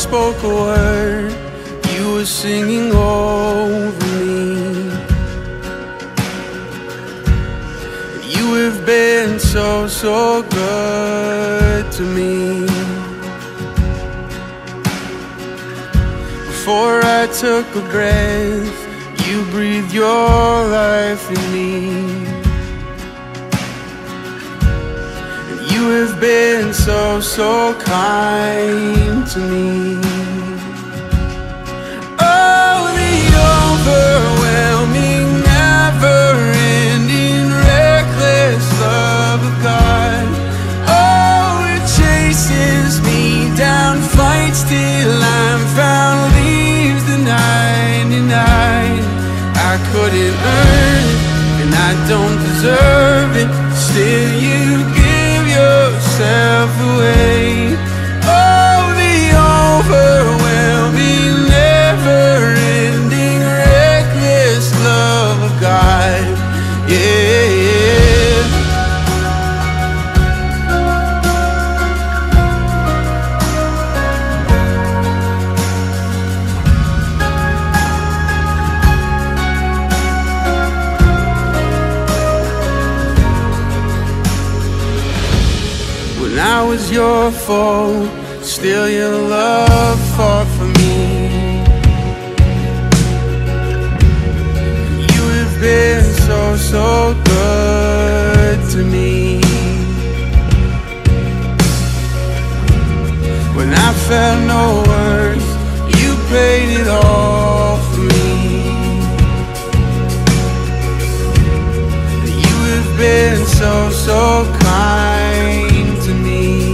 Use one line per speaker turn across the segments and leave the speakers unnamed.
spoke a word, you were singing over me. You have been so, so good to me. Before I took a breath, you breathed your life in me. You have been so, so kind to me. Oh, the overwhelming, never-ending, reckless love of God. Oh, it chases me down, fights till I'm found, leaves the 99. I couldn't earn it, and I don't deserve it, still you give yourself away. Oh, the overwhelming, never-ending, reckless love of God. Yeah. When I was your foe, still your love fought for me. You have been so, so good to me. When I felt no worth, you paid it all for me. You have been so, so kind to me.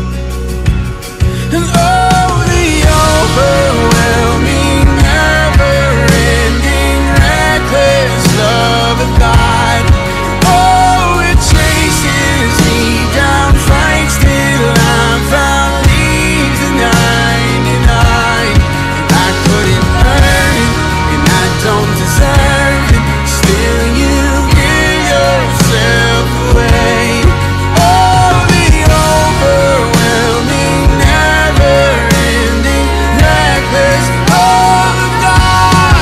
And oh, the overwhelming, never-ending, reckless love of God. Oh, it chases me down, fights till I'm found, leaves the 99. I couldn't earn it, and I don't deserve it, still you give yourself away. Oh, the overwhelming, never-ending, reckless love of God.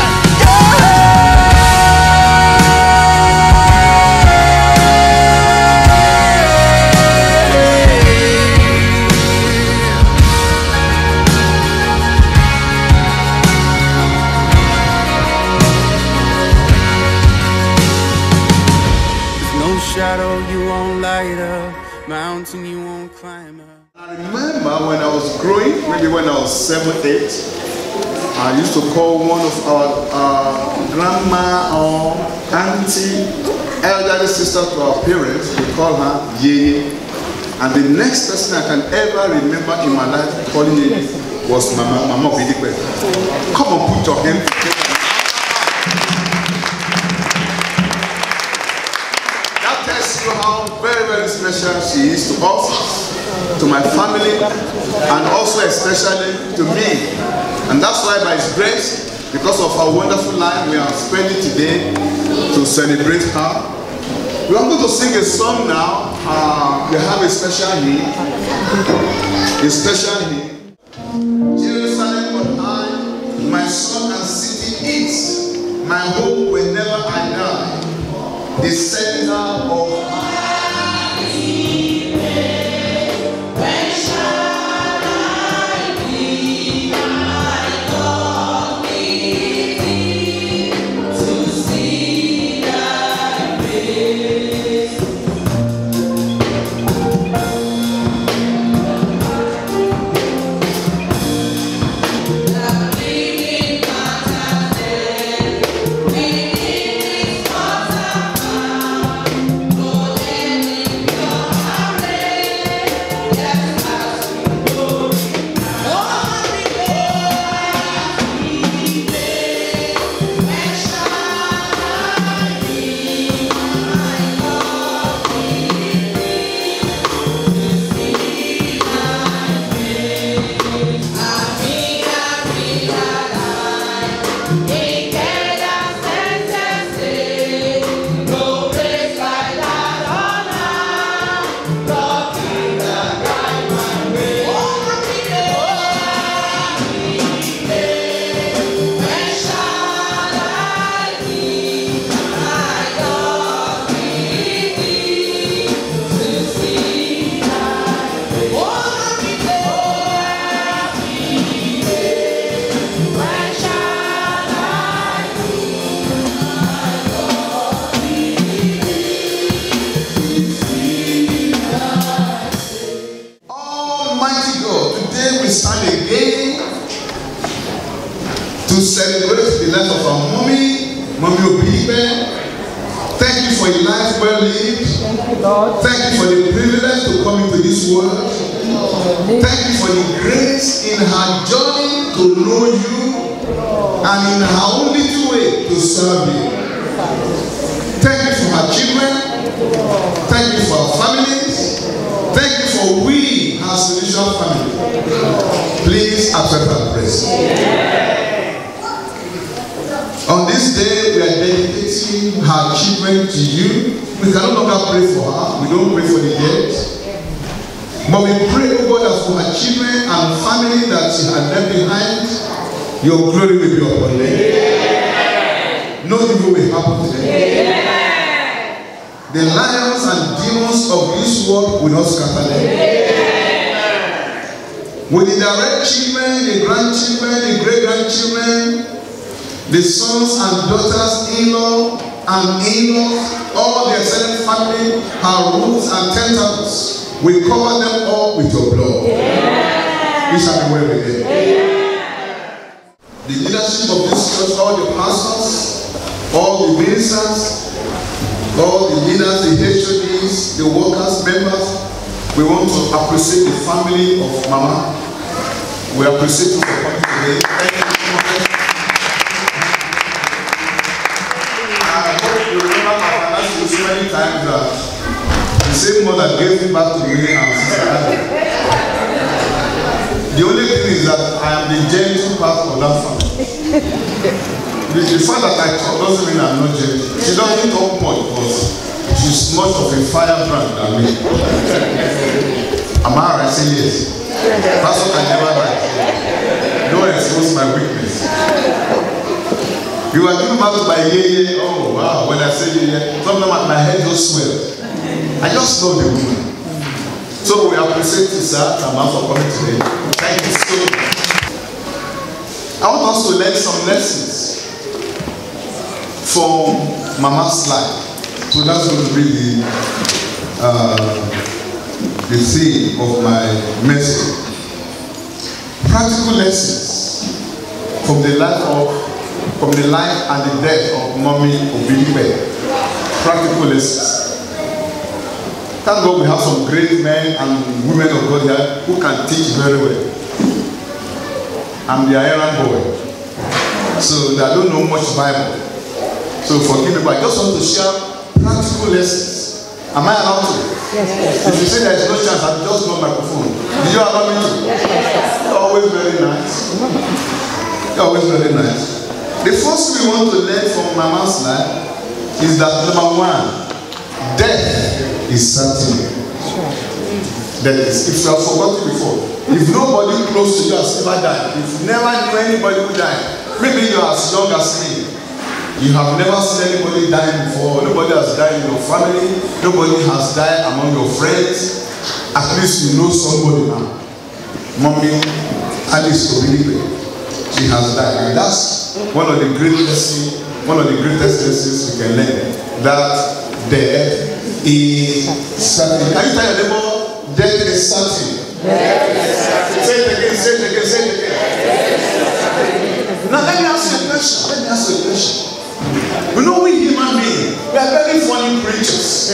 No shadow you won't light up, mountain you won't climb up.
I remember when I was growing, maybe when I was 7, 8, I used to call one of our grandma or auntie, elderly sister to our parents, we call her Yeye. And the next person I can ever remember in my life calling Yeye was Mama Bidikwe. Come on, put your hand together. That tells you how very, very special she is to us, to my family, and also especially to me. And that's why by His grace, because of our wonderful life we are spending today to celebrate her. We are going to sing a song now. We have a special hymn. A special hymn. Jerusalem but I, my son and city is, my hope whenever I die, the center of Obidipe. Thank you for a life well lived.
Thank you, Lord.
Thank you for the privilege to come into this world. Thank you for the grace in her journey to know you and in her own little way to serve you. Thank you for her children. Thank you for our families. Thank you for we, her spiritual family. Please accept our praise. On this day, we are dedicating her children to you. We can no longer pray for her. We don't pray for the dead. But we pray, oh God, that for her children and family that she has left behind, your glory will be upon them. No evil will happen to them. The lions and demons of this world will not scatter them. With the direct children, the grandchildren, the great-grandchildren, the sons and daughters, in-law and in-laws, all the extended family, her roots and tentacles, we cover them all with your blood. We shall be well with them. The leadership of this church, all the pastors, all the ministers, all the leaders, the HODs, the workers, members, we want to appreciate the family of Mama. We appreciate you for coming today. Thank you so much. I hope you remember I've asked you so many times that the same mother gave me back to me and Sister Adam. The only thing is that I am the gentle part of that family. The fact that I talk doesn't mean I'm not gentle. She doesn't talk much, but she's much of a firebrand than me. Am I right? Say yes. Pastor can never lie. Don't expose my weakness. You are giving back to my yeye. Oh wow, when I say yeye, sometimes my head just swells. I just know the woman. So we appreciate you, sir, and Mama, for coming today. Thank you so much. I want us to learn some lessons from Mama's life. So that's going to be the theme of my message. Practical lessons from the life and the death of Mommy Obidipe. Practical lessons. Thank God we have some great men and women of God here who can teach very well. I'm the errand boy, so I don't know much Bible. So forgive me, but I just want to share practical lessons. Am I allowed to? Yes. If you say there is no chance, I'll just no microphone. Did you allow me to? Yes. You're always very nice. You're always very nice. The first thing we want to learn from Mama's life is that number one, death is certain. That is, if you have forgotten before, if nobody close to you has ever died, if you never knew anybody who died, maybe you are as young as me, you have never seen anybody die before, nobody has died in your family, nobody has died among your friends, at least you know somebody now. Mommy Alice Obidipe, she has died. And that's one of the greatest lessons we can learn, that death is certain. Can you tell your neighbor, death is certain? Say it again, say it again, say it again. Now let me ask you a question. You know, we human beings, we are very funny creatures.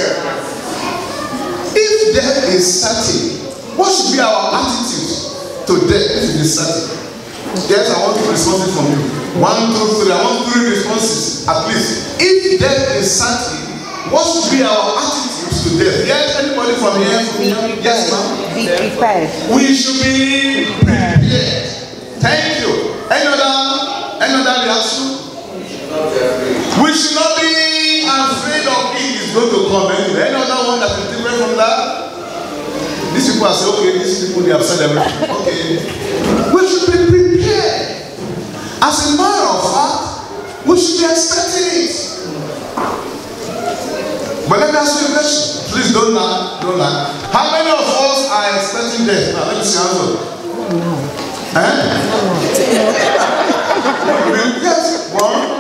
If death is certain, what should be our attitude to death if it is certain? Yes, I want to respond from you. 1, 2, 3. I want 3 responses at least. If death is certain, what should be our attitude to death? Yes, anybody from here? Yes, ma'am.
Be prepared.
We should be prepared. Thank you. Any other reaction? We should not be afraid of it is going to come anyway. Any other one that is different from that? These people are saying, okay, these people they have said everything. Okay. We should be prepared. As a matter of fact, we should be expecting it. But let me ask you a question. Please don't lie. Don't lie. How many of us are expecting death? Now let me see answer. Yes. 1,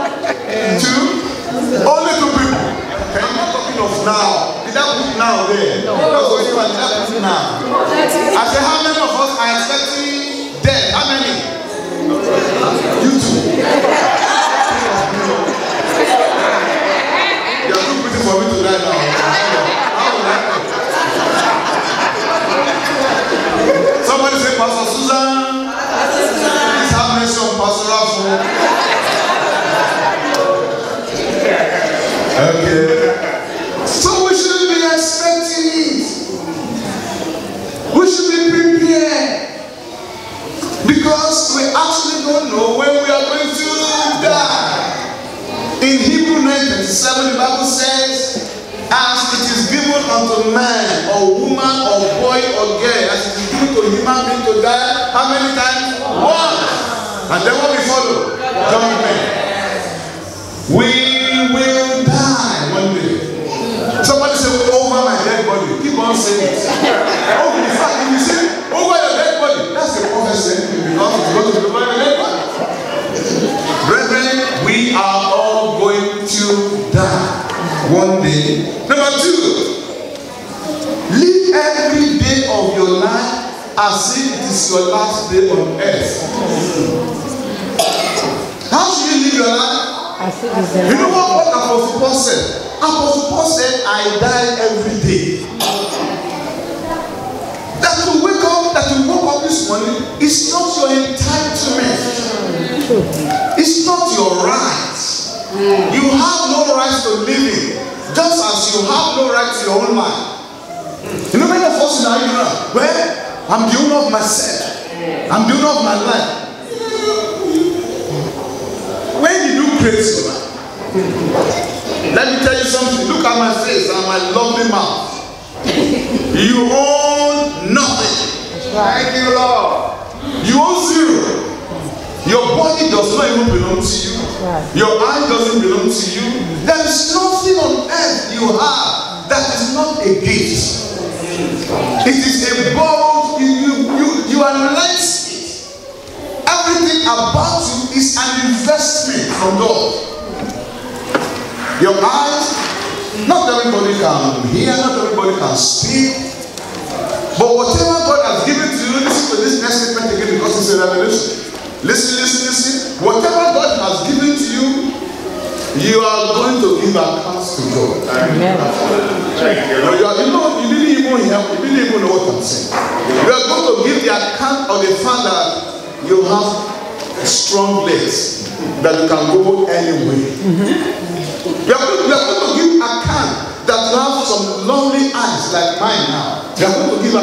2. Only 2 people. Okay, I'm not talking of now. Did I put now there? No. Did I put now? I said, how many of us are expecting death? How many? You 2. Okay. So we should be expecting it. We should be prepared. Because we actually don't know when we are going to die. In Hebrew 9:27, the Bible says, as it is given unto man, or woman, or boy, or girl, as it is given to human being to die, how many times? Once. And then what we follow? Judgment. We will die one day. Somebody say, over my dead body. Keep on saying it. Oh, in fact, if you say, over your dead body, that's the prophecy. Because it's going to be over your dead body. Brethren, we are all going to die one day. Number 2, live every day of your life as if it is your last day on earth. How should you live your life? You know what Apostle Paul said? Apostle Paul said, I die every day. That to wake up, that to woke up this morning is not your entitlement. It's not your right. You have no right to living, just as you have no right to your own life. You know, many of us in our ignorance, well, I'm the owner of myself. I'm the owner of my life. When did you create your life? Let me tell you something. Look at my face and my lovely mouth. You own nothing. Thank you, Lord. You own zero. Your body does not even belong to you. Your eye doesn't belong to you. There is nothing on earth you have that is not a gift. It is a borrowed. You are lent it. Everything about you is an investment from God. Your eyes, not everybody can hear, not everybody can speak. But whatever God has given to you, listen to this next statement again because it's a revelation. Listen. Whatever God has given to you, you are going to give accounts to God. Amen. You didn't even know what I'm saying. You are going to give the account of the fact that you have strong legs that you can go anywhere. You are going to give account that you have some lovely eyes like mine now. You are going to give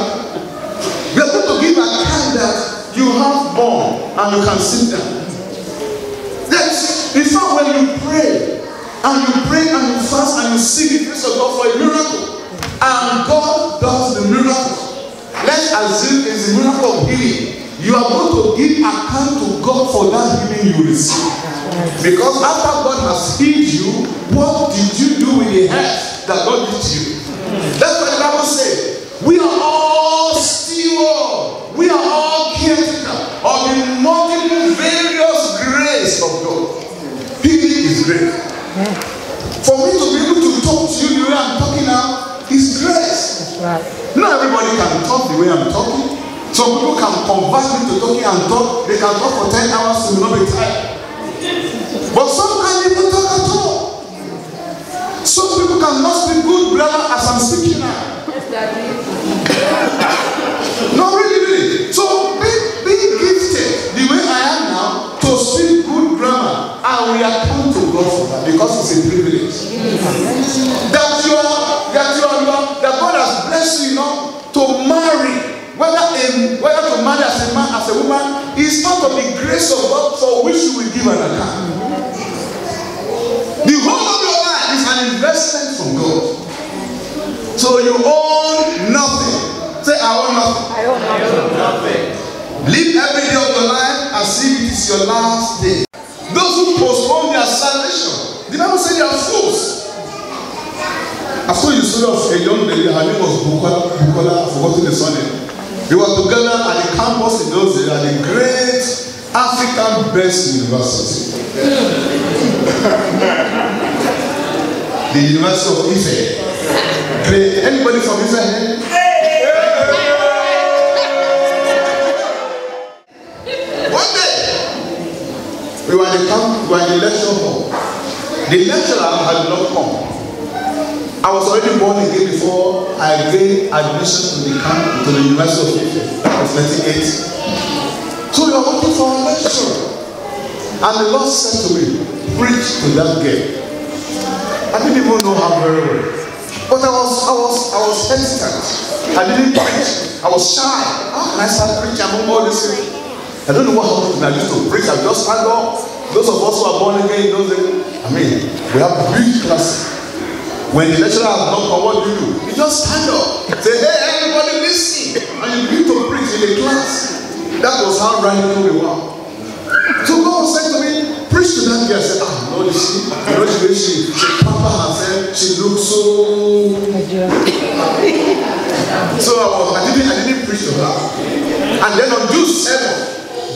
account that you have born and you can sit down. Yes, in fact, when you pray and you fast and you seek the face of God for a miracle, and God does the miracle, let's assume it's a miracle of healing. You are going to give account to God for that healing you receive. Because after God has healed you, what did you do with the health that God did to you? That's what the Bible says. We are all stewards. We are all caretaker of the multiple various grace of God. Healing is great. For me to be able to talk to you the way I'm talking now is grace. Not everybody can talk the way I'm talking. Some people can convert me to talking and talk. They can talk for 10 hours to not be tired. But some can't even talk at all. Some people cannot speak good grammar as I'm speaking now. No, really. So be gifted the way I am now to speak good grammar, and we account to God for that because it's a privilege. That God has blessed you enough to marry. Whether to marry as a man, as a woman, is part of the grace of God for which you will give an account. The whole of your life is an investment from God. So you own nothing. Say, I own nothing.
I own nothing.
Live every day of your life as if it is your last day. Those who postpone their salvation, the Bible says they are fools. I saw you story of a young lady, her name was Bukola, I've forgotten the surname. They were together at the campus in those days at the great African Best University. The University of Ife. Great. Anybody from Ife here? One day, we were in the lecture hall. The lecturer had not come. I was already born again before I gained admission to the University of Ife. That was 1980. So we were waiting for our lecturer. And the Lord said to me, preach to that girl. I didn't even know her very well. But I was hesitant. I didn't preach. I was shy. How can I start preaching among all this? I don't know what happened to me. I used to preach. I just stand up. Those of us who are born again, we have big classes. When the lecturer has not come, what do? You just stand up. Say, hey, everybody listen. And you begin to preach in the class. That was how radical we were. So God said to me, preach to that girl. I said, Lord, you see, she pamper herself, she looks so. So I didn't preach to her. And then on June 7,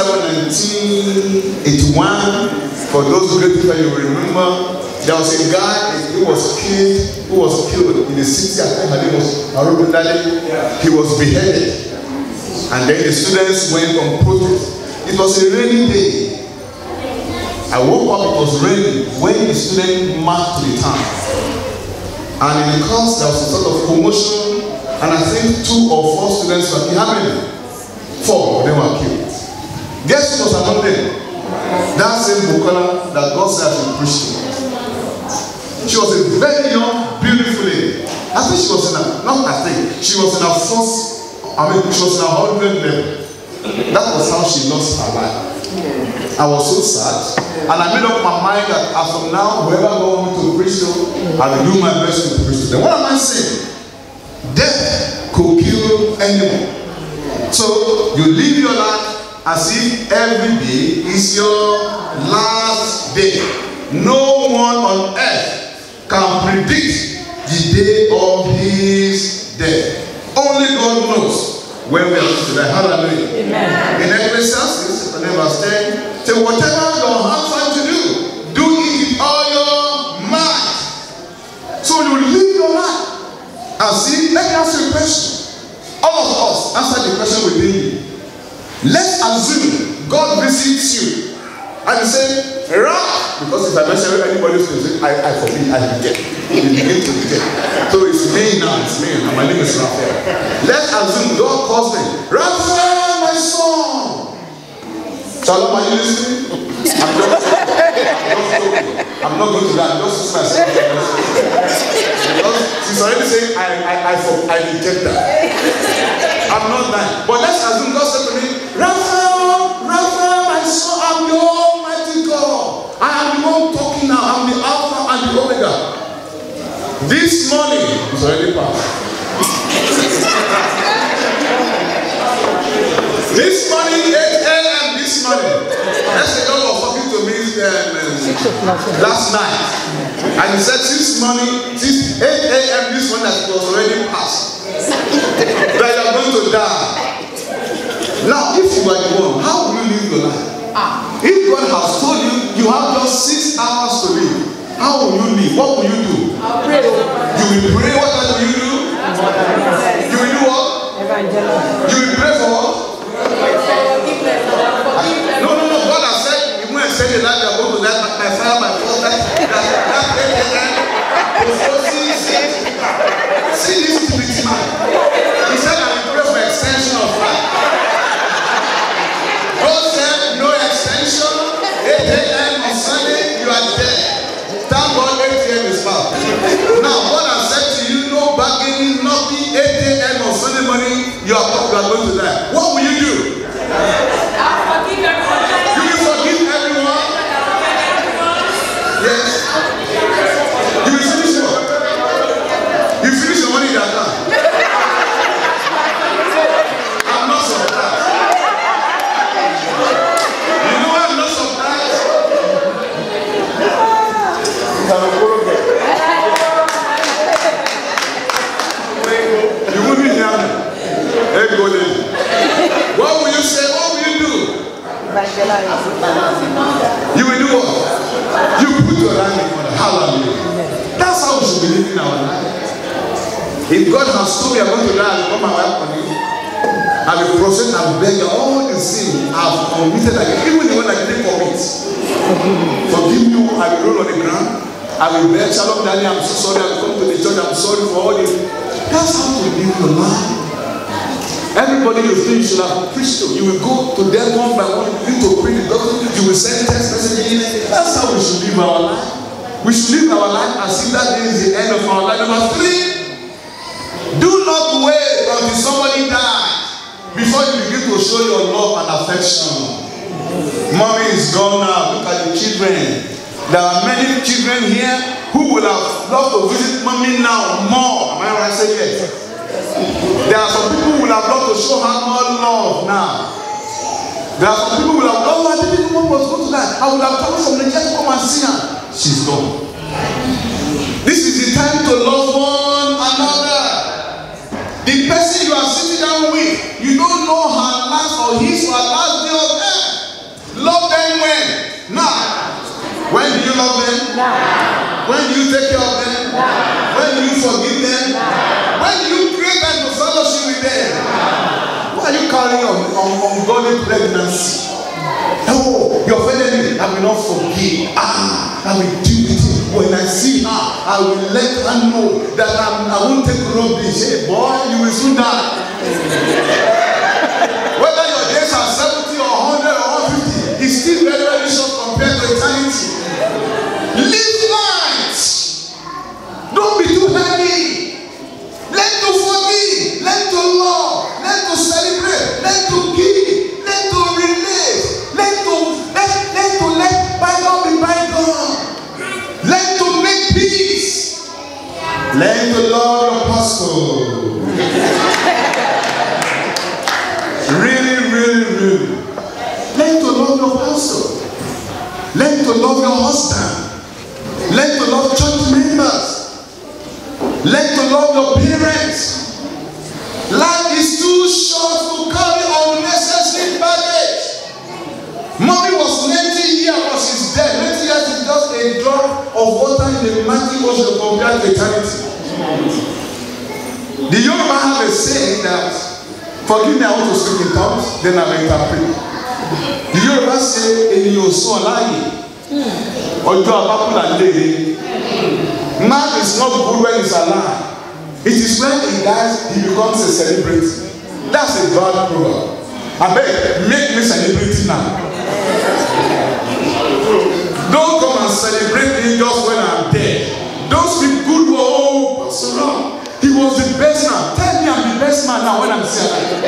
1981, for those great people you remember, there was a guy who was killed in the city. I think her name was Arubu Dali. He was beheaded. And then the students went on protest. It was a rainy day. I woke up, it was raining when the students marched to the town. And in the course, there was a sort of commotion. And I think 2 or 4 students were killed. How many? 4 of them were killed. Guess who was among them? That same Bukola that God said I should preach to. She was a very young, beautiful lady. I think she was in her, she was in her she was in her 100 level. That was how she lost her life. I was so sad. And I made up my mind that as from now, whoever God wants me to preach to, I will do my best to preach to them. What am I saying? Death could kill anyone. So you live your life as if every day is your last day. No one on earth can predict the day of his death. Only God knows when we are going to die. Hallelujah. Amen. In Ecclesiastes, verse 10, say, whatever your hands find to do, do it with all your might. So you live your life. And see, let me ask you a question. All of us answer the question within you. Let's assume God visits you and you say, because if I mention anybody's name, I forbid, I forget. You begin to forget. So it's me now, and my name is Raphael. Let's assume God calls me, Raphael, my son. Shalom, are you listening? I'm not going to that. I'm just myself. Because she's already saying, I reject that. I'm not that. But let's assume God said to me, Raphael, my son, I'm your Almighty God. I am the one talking now. I'm the Alpha and the Omega. This morning is already past. This morning, 8 a.m. this morning. That's the God was talking to me last night. And he said this morning, 8 a.m. this morning, that it was already past. That you are going to die. Now, if you are the one, how will you live your life? If God has told you, you have just 6 hours to live. How will you live? What will you do?
Pray.
You will pray. What will you do? You will do what? You will pray for what? No. God has said, you won't say the life you are going to die by fire, by force. See this stupid man. He said, I will pray for extension of life. God said, no extension. 8 a.m. on Sunday, you are dead. Thank God 8 a.m. is far. Now, God has said to you, no bargaining, nothing. 8 a.m. on Sunday morning, you are going to die. What will you do? You will forgive everyone. Yes. You will finish what? You finish your money in your account. I'm not surprised. You know why I'm not surprised? You wouldn't hear me. Hey, go there. What will you say? What will you do? You will do what? You put your hand in order. Hallelujah. That's how we should believe in our life. If God has told me I'm going to die, I will come and wipe on you. I will prostrate and beg you all the sin I have committed again, even the one I didn't commit. Forgive you. I will roll on the ground. I will beg, Shalom, Daddy, I'm so sorry. I've come to the church. I'm sorry for all this. That's how to live your life. Everybody you think you should have preached to, you will go to them one by one. You need to preach the gospel. You will send text messages. That's how we should live our life. We should live our life as if that day is the end of our life. Number 3, do not wait until somebody dies before you begin to show your love and affection. Mommy is gone now. Look at the children. There are many children here who would have loved to visit mommy now more. Am I right? Say yes. There are some people who would have loved to show her more love now. There are some people who would have loved, I didn't know what was going to die. I would have told from Nigeria to come and see her. She's gone. This is the time to love one another. The person you are sitting down with, you don't know her last or his or her last day of earth. Love them when? Now. When do you love them? Now. When do you take care of them? Now. When do you forgive them? Now. When do you create time to fellowship with them? Now. Why are you carrying on ungodly pregnancy? Oh, you offended me. I will not forgive. I will deal with it. When I see her, I will let her know that I won't take rubbish. Hey boy, you will soon die. Whether your days are 70 or 100 or 150, it's still very, very short compared to eternity. Live light. Don't be too heavy. Learn to forgive. Learn to love. Learn to celebrate. Learn to give. Learn to relate. Learn to let bygone be bygone. Learn to make peace. Learn to love your pastor. Really, really, really. Learn to love your pastor. Learn to love your husband. Learn to love church members. Learn to love your parents. Life is too short to carry unnecessary baggage. Mommy was 90 years, but she's dead. 90 years is just a drop of water in the mighty ocean compared to eternity. The Yoruba have a saying that, forgive me, I want to speak in tongues, then I will interpret. The Yoruba say, "Eniyan so láàyè, ọjọ́ abákùlà léèrè." Man is not good when he's alive. It is when he dies he becomes a celebrity. That's a bad proverb. I beg, make me celebrity now. Don't come and celebrate me just when I'm dead. Don't speak good for Pastor Ram. He was the best man. Tell me I'm the best man now when I'm still alive.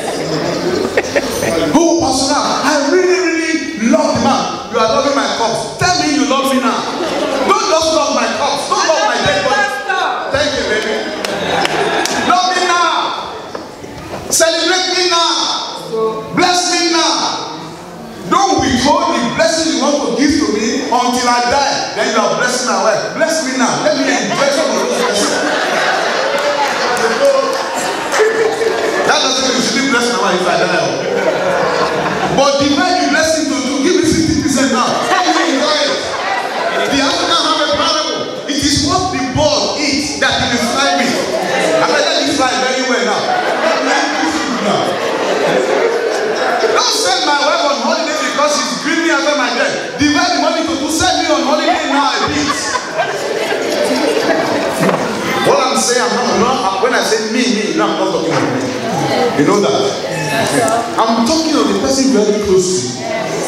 Oh, Pastor Ram, I really, really love the man. You are loving my cups. Tell me you love me now. Don't just love my cups. Don't love my dead body. Thank you, baby. Love me now. Celebrate me now. Bless me now. Don't withhold the blessing you want to give to me until I die. Then you are blessing my wife. Bless me now. Let me enjoy some of those blessings. That doesn't mean you should bless my wife if I die. But divide the blessing to give me 50% now. Let me enjoy it. The African have a parable. It is what the bird eats that he will fly with. I better you fly very well now. Don't send my wife on holiday because she's grieving after my death. Divide the money to send me on holiday now a bit. What I'm saying, I'm not when I say me, no, I'm not talking about me. You know that? I'm talking of the person very close to you.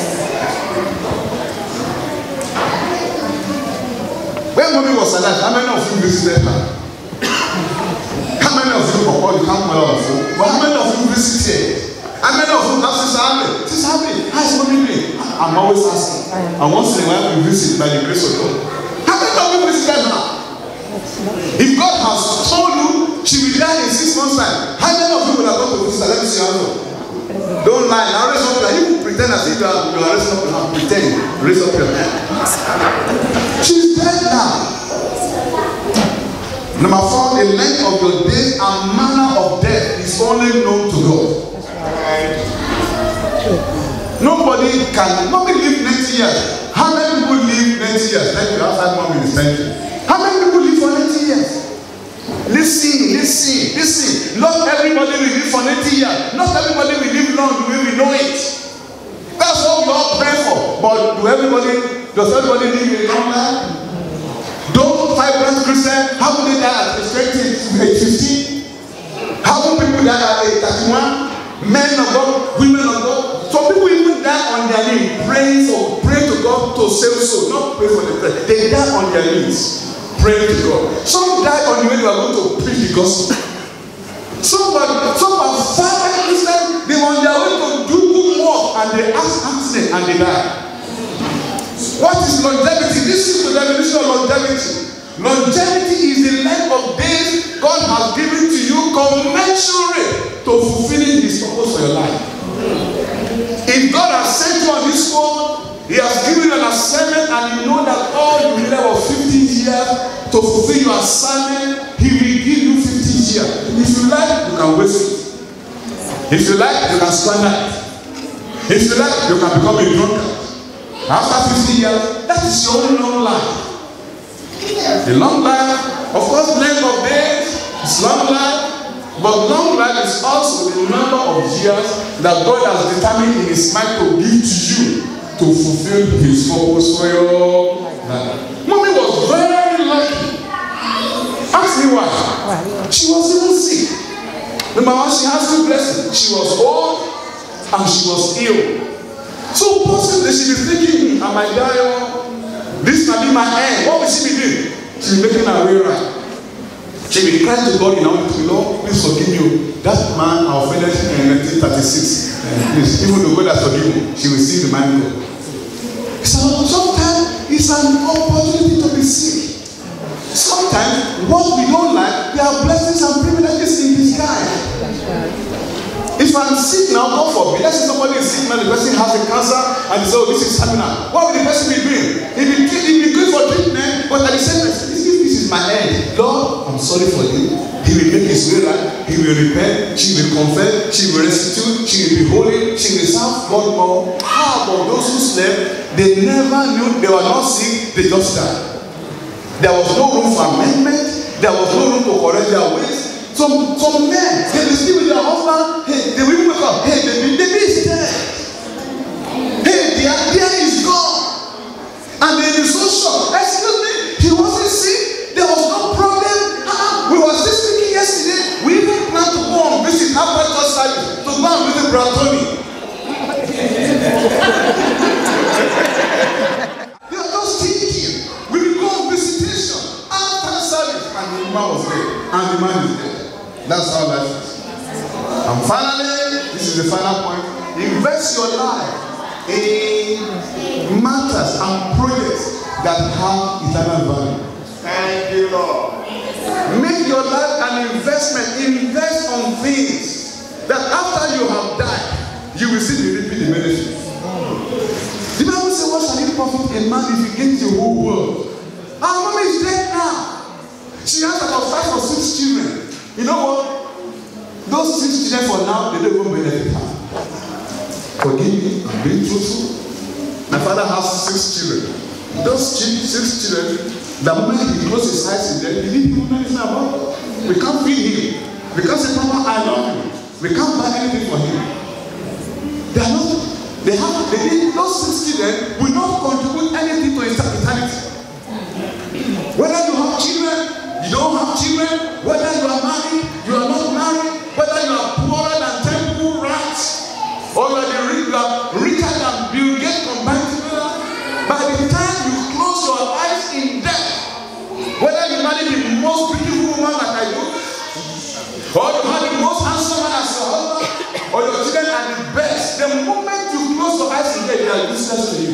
When mommy was alive, how many of you visited her? How many of you call you come well? But how many of you visited? How many of you have Sister Abby? Sister Abby, how's mommy doing? I'm always asking. And once in a while we visit by the grace of God. How many of you visited her? If God has told you she will die in 6 months' time, how many of you would have gone to visit her? Let me see how. Don't lie. Now raise up your hand. You pretend as if you are raising up your hand. Pretend. Raise up your hand. She's dead now. Number 4, the length of your days and manner of death is only known to God. Nobody live 90 years. How many people live 90 years? Thank you. Outside 1 minute. Thank you. How many people live for 90 years? Listen. Not everybody will live for 90 years. Not everybody will live long the way we know it. That's what we all pray for. But does everybody live a long life? Don't vibrant Christians, how will they die at age 15? How will people die at age 31? Men of God, women of God. Some people even die on their knees, praying to God to save souls, not pray for the dead. They die on their knees, praying to God. Some die on the way they are going to preach the gospel. Some are fervent Christians, they were on their way to do good work and they ask accident and they die. What is longevity? This is the definition of longevity. Longevity is the length of days God has given to you commensurate to fulfilling His purpose for your life. If God has sent you on this world, He has given you an assignment and you know that all you needed was 15 years to fulfill your assignment, He will give you 15 years. If you like, you can waste it. If you like, you can squander it. If you like, you can become a drunkard. After 50 years, that is your own long life. The long life, of course, length of days is long life, but long life is also the number of years that God has determined in His mind to give to you to fulfill His purpose for your life. Mommy was very lucky. Ask me why. She was even sick. Number one, she has two blessings. She was old and she was ill. So possibly she be thinking, am I dying? This can be my end. What will she be doing? She be making her way right. She be crying to God in our to Lord, please forgive me. That man I offended in 1936. Please, even though God has forgiven me, she will see the man go. So sometimes it's an opportunity to be sick. Sometimes what we don't like, there are blessings and privileges in disguise. If I'm sick now, God forbid, let's say somebody is sick now, the person has a cancer, and they say, oh, this is happening now. What will the person be doing? He'll be good for treatment, but at the same time, this is my end. Lord, I'm sorry for you. He will make his way right. He will repent. She will confess. She will restitute. She will be holy. She will serve God more. How about those who slept? They never knew they were not sick. They just died. There was no room for amendment. There was no room to correct their ways. Some men, they will sleep with their husband. Hey, they will wake up. Hey, the baby is dead. Hey, the idea is gone. And they will be so shocked. Excuse me, he wasn't sick. There was no problem. We were still speaking yesterday. We even planned to go and visit after church service to go and visit Brother Tony. They are just thinking. We will go on visitation after service, and the man was there, and the man is there. That's how life is. And finally, this is the final point. Invest your life in matters and projects that have eternal value. Thank you, Lord. Make your life an investment. Invest on things that after you have died, you will see the reaping the benefit. The Bible says, what shall it profit a man if he gains the whole world? Our mom is dead now. She has about 5 or 6 children. You know what? Those 6 children for now, they don't even benefit her. Forgive me, I'm being truthful. My father has 6 children. Those 6 children, the moment he closed his eyes in them, he didn't even know anything about it. We can't feed him. We can't say, Papa, I love you. We can't buy anything for him. They are not, those 6 children will not contribute anything to eternity. Whether you have children, you don't have children, whether you are married, you are not married, whether you are poorer than temple rats, or you are richer than Bill Gates combined together, by the time you close your eyes in death, whether you marry the most beautiful woman like I do, or you have the most handsome man as your husband, or your children are the best, the moment you close your eyes in death, they are useless to you.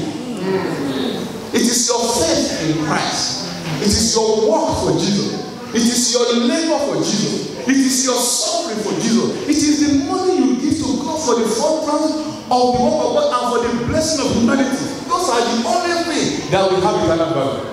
It is your faith in Christ. It is your work for Jesus. It is your labor for Jesus. It is your suffering for Jesus. It is the money you give to God for the forefront of the work of God and for the blessing of humanity. Those are the only things that we have eternal value.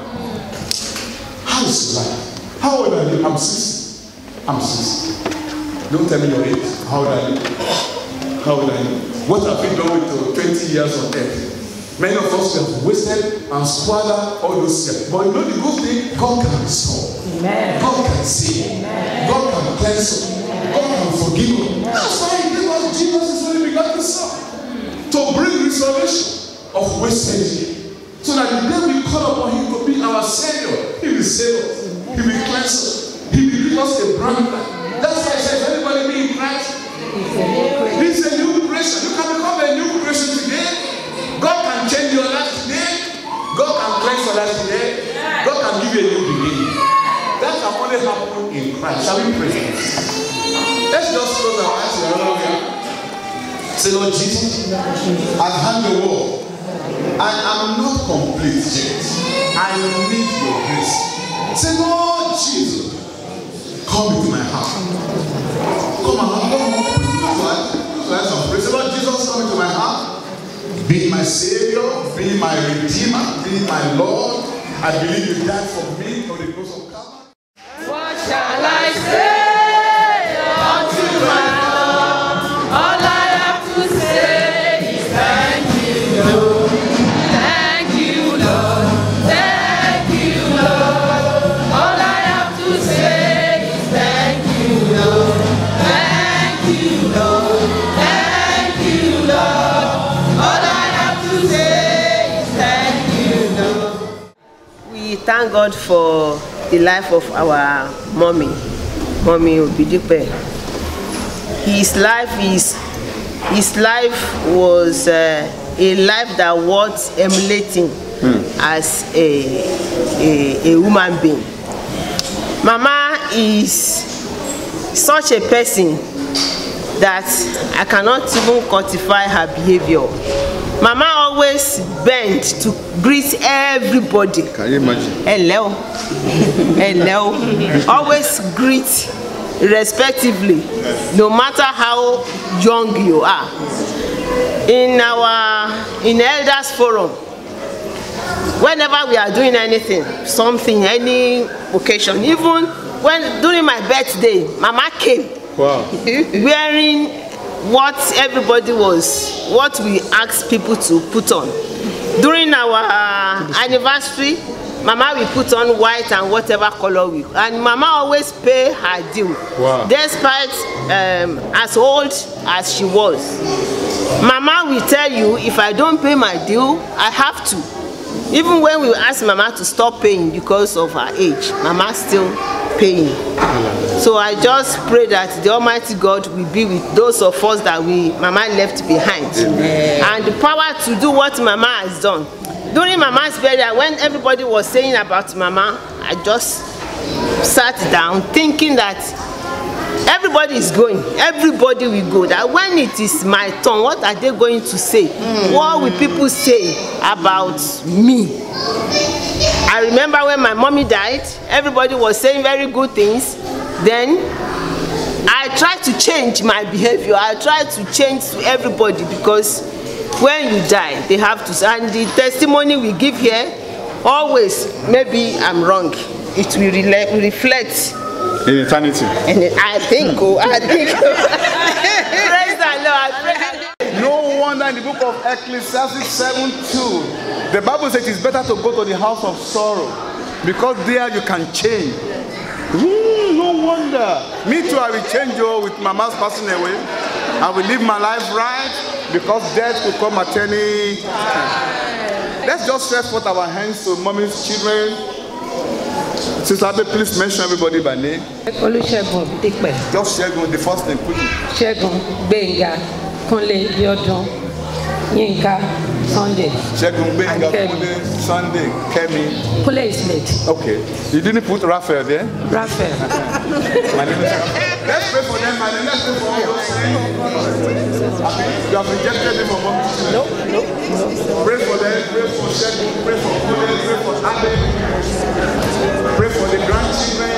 How is life? How old are you? I'm 60. I'm 60. Don't tell me your age. How old are you? How old are you? What have you done with 20 years on earth? Many of us have wasted and squandered all those years. But you know the good thing? God can restore. Amen. God can save. Amen. God can cleanse. God can forgive. That's why He gave us Jesus His only begotten Son. To bring restoration of wasted years. So that the day we call upon Him to be our Savior, He will save us. He will cleanse us. He will give us a brand life. That's why I said, anybody be in Christ? He's a new creation. You can become a new creation today. God can change your life today. God
your life today, God can give you a new beginning. That can only happen in Christ. Shall we pray? Let's just close our eyes around here. Say, Lord Jesus, I've had the world. I am not complete yet. I need your grace. Say, Lord Jesus, come into my heart. Come on, say, Lord Jesus, come into my heart. Be my Savior, be my Redeemer, be my Lord. I believe you died for me for the cross of Calvary.
What shall I say unto my Lord? All I have to say is thank you, Lord. Thank you, Lord. Thank you, Lord. All I have to say is thank you, Lord. Thank you, Lord. Thank you, Lord. All I have to say is thank you, Lord. We thank God for the life of our mommy Obidipe. His life was a life that was emulating as a woman being. Mama is such a person that I cannot even quantify her behavior. Mama always bent to greet everybody.
Can you imagine?
Hello. Hello. Always greet respectively, no matter how young you are. In elders forum, whenever we are doing anything, something, any occasion, even when during my birthday, Mama came.
Wow.
Wearing what we asked people to put on. During our anniversary, Mama will put on white and whatever color we, and Mama always pay her due.
Wow.
Despite as old as she was. Mama will tell you, if I don't pay my due, I have to. Even when we ask Mama to stop paying because of her age, Mama still paying. So I just pray that the Almighty God will be with those of us that Mama left behind. Amen. And the power to do what Mama has done. During Mama's burial, when everybody was saying about Mama, I just sat down thinking that everybody is going, everybody will go. That when it is my turn, what are they going to say? What will people say about me? I remember when my mommy died, everybody was saying very good things. Then I tried to change my behavior. I tried to change to everybody, because when you die, they have to. And the testimony we give here, always, maybe I'm wrong, it will reflect
in eternity.
And I think. Praise the Lord.
No wonder in the book of Ecclesiastes 7:2, the Bible says it's better to go to the house of sorrow, because there you can change. No wonder. Me too, I will change with Mama's passing away. I will live my life right, because death will come at any time. Let's just stretch forth our hands to Mommy's children. Sister Abe, please mention everybody by name.
Olusegun Obidipe.
Just Segun, the first name, quickly.
Segun, Gbenga, Kunle, Biodun, Yinka, Sunday.
Segun, Gbenga, Kunle, Sunday, Kemi.
Kunle is late.
Okay. You didn't put Raphael there?
Raphael.
My name is Raphael. Let's pray for them, man. Let's pray for all those things. You have rejected them for mommy.
No.
Pray for them, pray for Segun, pray for Kunle, pray for Abe. Pray for the grandchildren.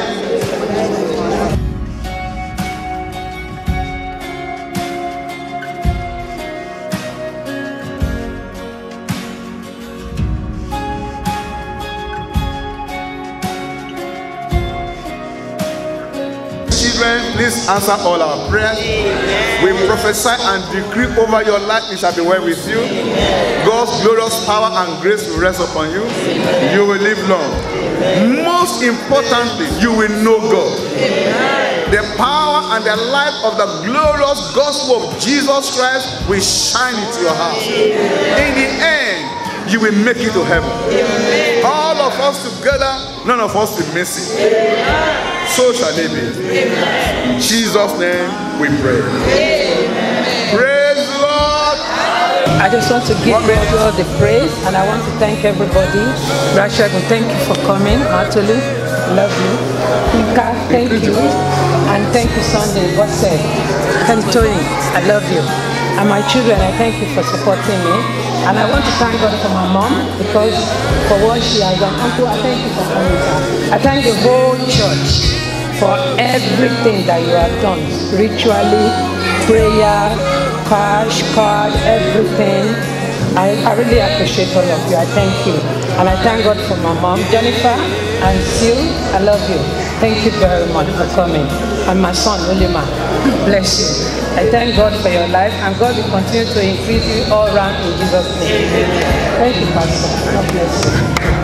Children, please answer all our prayers. Amen. We prophesy and decree over your life, it shall be well with you. Amen. God's glorious power and grace will rest upon you. Amen. You will live long. Amen. Most importantly, you will know God. Amen. The power and the light of the glorious gospel of Jesus Christ will shine into your heart. Amen. In the end, you will make it to heaven. Amen. All of us together, none of us will miss it. Amen. So shall it be. Amen. In Jesus' name we pray. Amen. Praise the Lord.
I just want to give God all the praise, and I want to thank everybody. Rashagun, thank you for coming. Atolu, love you. Inka, thank you. And thank you, Sunday. What's it? And Tony, I love you. And my children, I thank you for supporting me. And I want to thank God for my mom, because for what she has done. Uncle, I thank you for coming, sir. I thank the whole church for everything that you have done, spiritually, prayer, cash, card, everything. I really appreciate all of you. I thank you. And I thank God for my mom, Jennifer, and Sue. I love you. Thank you very much for coming. And my son, Ulima. Bless you. I thank God for your life, and God will continue to increase you all around in Jesus' name. Thank you, Pastor. God bless you.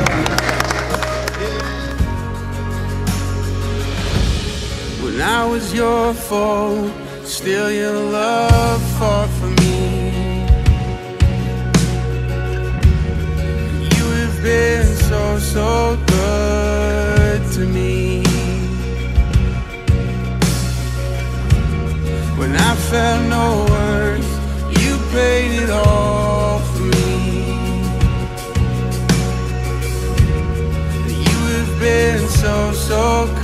When I was your foe, still your love fought for me. You have been so, so good to me. When I felt no worth, you paid it all for me. You have been so, so good.